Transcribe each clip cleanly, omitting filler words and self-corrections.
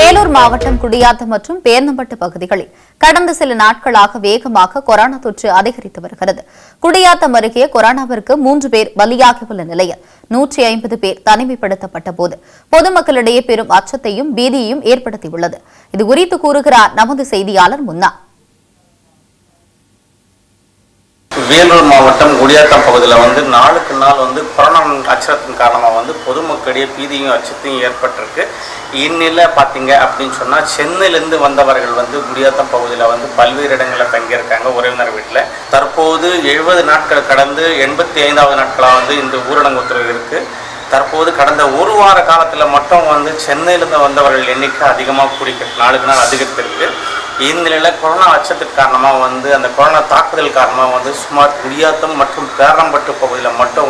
வேலூர் மாவட்டம் குடியாத்தம் மற்றும் பேர்ணம்பட்டு பகுதிகளில் கடந்த சில நாட்களாக வேகமாக கொரோனா தொற்று அதிகரித்து வருகிறது. குடியாத்தம் அருகே கொரோனாவிற்கு 3 பேர் பலியாகியுள்ள நிலையில் 150 பேர் தனிமைப்படுத்தப்பட்ட போது பொதுமக்களிடையே பெரும் அச்சத்தையும் பீதியையும் ஏற்படுத்தியுள்ளது. இதுகுறித்து கூறுகிறார் நமது செய்தியாளர் முன்னா. வேலூர் மாவட்டம் குடியாத்தம் பகுதியில் நாளுக்கு நாள் கொரோனா அச்சத்தின் காரணமாக பொதுமக்களிடையே பீதியும் அச்சத்தையும் ஏற்பட்டிருக்கு. இந்நிலை பார்த்தீங்க அப்படின்னு சொன்னால் சென்னையிலேருந்து வந்தவர்கள் குடியாத்தம் பகுதியில் பல்வேறு இடங்களில் தங்கியிருக்காங்க உறவினர் வீட்டில். தற்போது 70 நாட்கள் கடந்து 85வது நாட்களாக இந்த ஊரடங்கு உத்தரவு இருக்குது. தற்போது கடந்த ஒரு வார காலத்தில் மட்டும் சென்னையிலேருந்து வந்தவர்கள் எண்ணிக்கை அதிகமாக நாளுக்கு நாள் அதிகரித்திருக்கு. இந்நிலையில் கொரோனா அச்சத்துக்கு காரணமாக அந்த கொரோனா தாக்குதல் காரணமாக சுமார் குடியாத்தம் மற்றும் பேரம்பட்டு பகுதியில் மட்டும்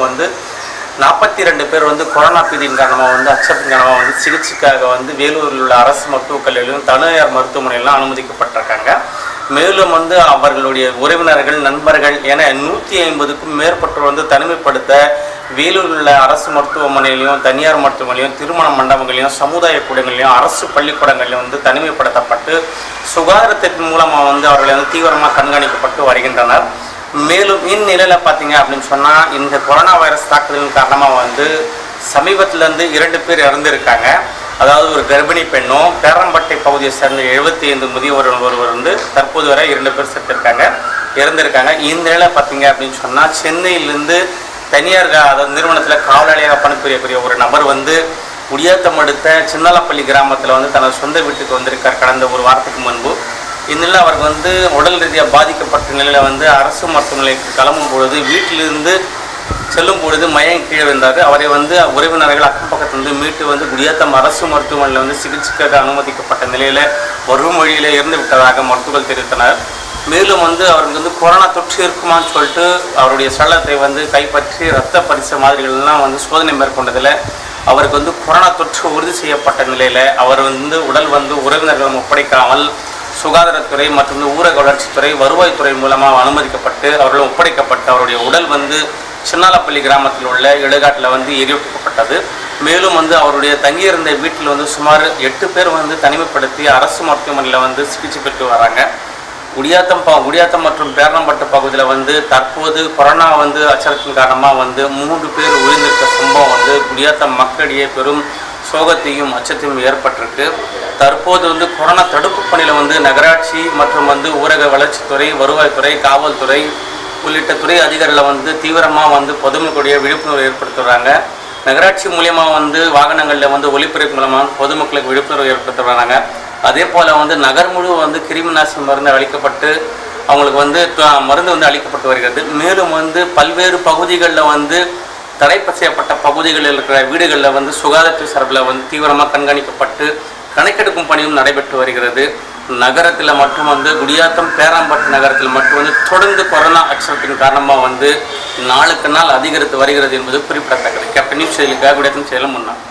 42 பேர் கொரோனா பீதியின் காரணமாக அச்சத்தின் காரணமாக சிகிச்சைக்காக வேலூரில் உள்ள அரசு மருத்துவக் கல்லூரியிலும் தனியார் மருத்துவமனையிலும் அனுமதிக்கப்பட்டிருக்காங்க. மேலும் அவர்களுடைய உறவினர்கள் நண்பர்கள் என 150க்கும் மேற்பட்டோர் தனிமைப்படுத்த வேலூரில் உள்ள அரசு மருத்துவமனையிலையும் தனியார் மருத்துவமனையிலும் திருமண மண்டபங்களையும் சமுதாய கூடங்களையும் அரசு பள்ளிக்கூடங்களையும் தனிமைப்படுத்தப்பட்டு சுகாதாரத்தின் மூலமாக அவர்களை தீவிரமாக கண்காணிக்கப்பட்டு வருகின்றனர். மேலும் இந்நிலையில் பார்த்தீங்க அப்படின்னு சொன்னால் இந்த கொரோனா வைரஸ் தாக்குதலின் காரணமாக சமீபத்திலேருந்து 2 பேர் இறந்துருக்காங்க. அதாவது ஒரு கர்ப்பிணி பெண்ணும் பேரம்பட்டை பகுதியை சேர்ந்த 75 முதியவர்கள் ஒருவர் தற்போது வரை 2 பேர் இறந்திருக்காங்க. இந்த நிலையில் பார்த்தீங்க அப்படின்னு சொன்னால் சென்னையிலேருந்து தனியார் நிறுவனத்தில் காவலாளியாக பணிபுரியக்கூடிய ஒரு நபர் குடியாத்தம் அடுத்த சின்னாலப்பள்ளி கிராமத்தில் தனது சொந்த வீட்டுக்கு வந்திருக்கார் கடந்த ஒரு வாரத்துக்கு முன்பு. இந்நிலையில் அவருக்கு உடல் ரீதியாக பாதிக்கப்பட்ட நிலையில் அரசு மருத்துவமனைக்கு கிளம்பும் பொழுது வீட்டிலிருந்து செல்லும் பொழுது மயங்கி கீழே விழுந்தார். அவரை உறவினர்கள் அக்கம் பக்கத்தில் மீட்டு குடியாத்தம் அரசு மருத்துவமனையில் சிகிச்சைக்காக அனுமதிக்கப்பட்ட நிலையில் வரும் வழியில் இறந்து விட்டதாக மருத்துவர்கள் தெரிவித்தனர். மேலும் அவருக்கு கொரோனா தொற்று இருக்குமான்னு சொல்லிட்டு அவருடைய சடலத்தை கைப்பற்றி இரத்த பரிசு மாதிரிகள்லாம் சோதனை மேற்கொண்டதில் அவருக்கு கொரோனா தொற்று உறுதி செய்யப்பட்ட நிலையில் அவர் உடல் உறவினர்களும் ஒப்படைக்காமல் சுகாதாரத்துறை மற்றும் ஊரக வளர்ச்சித்துறை வருவாய்த்துறை மூலமாக அனுமதிக்கப்பட்டு அவர்களும் ஒப்படைக்கப்பட்டு அவருடைய உடல் சின்னாலப்பள்ளி கிராமத்தில் உள்ள இடுகாட்டில் எரியூட்டப்பட்டது. மேலும் அவருடைய தங்கியிருந்த வீட்டில் சுமார் 8 பேர் தனிமைப்படுத்தி அரசு மருத்துவமனையில் சிகிச்சை பெற்று வராங்க. குடியாத்தம் மற்றும் பேரணம்பட்டு பகுதியில் தற்போது கொரோனா அச்சத்தின் காரணமாக 3 பேர் உயிரிழந்திருக்க சம்பவம் குடியாத்தம் மக்களிடையே பெரும் சோகத்தையும் அச்சத்தையும் ஏற்பட்டிருக்கு. தற்போது கொரோனா தடுப்பு பணியில் நகராட்சி மற்றும் ஊரக வளர்ச்சித்துறை வருவாய்த்துறை காவல்துறை உள்ளிட்ட துறை அதிகாரிகள் தீவிரமாக பொதுமக்களுடைய விழிப்புணர்வு ஏற்படுத்துகிறாங்க. நகராட்சி மூலியமாக வாகனங்களில் ஒலிபரப்பு மூலமாக பொதுமக்களுக்கு விழிப்புணர்வு ஏற்படுத்துகிறாங்க. அதே போல் நகர் முழு கிருமி நாசினி மருந்து அளிக்கப்பட்டு அவங்களுக்கு மருந்து அளிக்கப்பட்டு வருகிறது. மேலும் பல்வேறு பகுதிகளில் தடை செய்யப்பட்ட பகுதிகளில் இருக்கிற வீடுகளில் சுகாதாரத்துறை சார்பில் தீவிரமாக கண்காணிக்கப்பட்டு கணக்கெடுக்கும் பணியும் நடைபெற்று வருகிறது. நகரத்தில் மட்டும் குடியாத்தம் பேராம்பட்டு நகரத்தில் மட்டும் தொடர்ந்து கொரோனா அச்சத்தின் காரணமாக நாளுக்கு நாள் அதிகரித்து வருகிறது என்பது குறிப்பிடத்தக்கது. கேப்டன் நியூஸ் செய்திகளுக்காக குடியாத்தம் சேலம் முன்னா.